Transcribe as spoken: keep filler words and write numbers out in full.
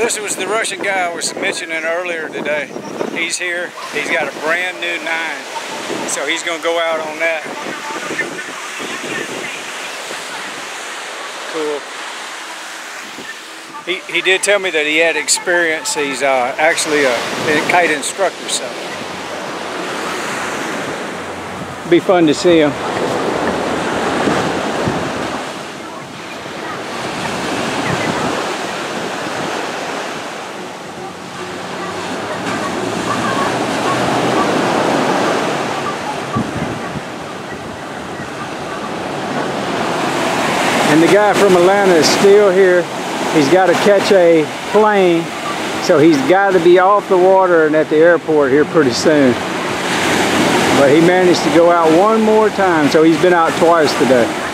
this was the Russian guy I was mentioning earlier today. He's here. He's got a brand new nine. So he's going to go out on that. Cool. He, he did tell me that he had experience. He's uh, actually a, a kite instructor, so it'll be fun to see him. And the guy from Atlanta is still here. He's got to catch a plane, so he's got to be off the water and at the airport here pretty soon. But he managed to go out one more time, so he's been out twice today.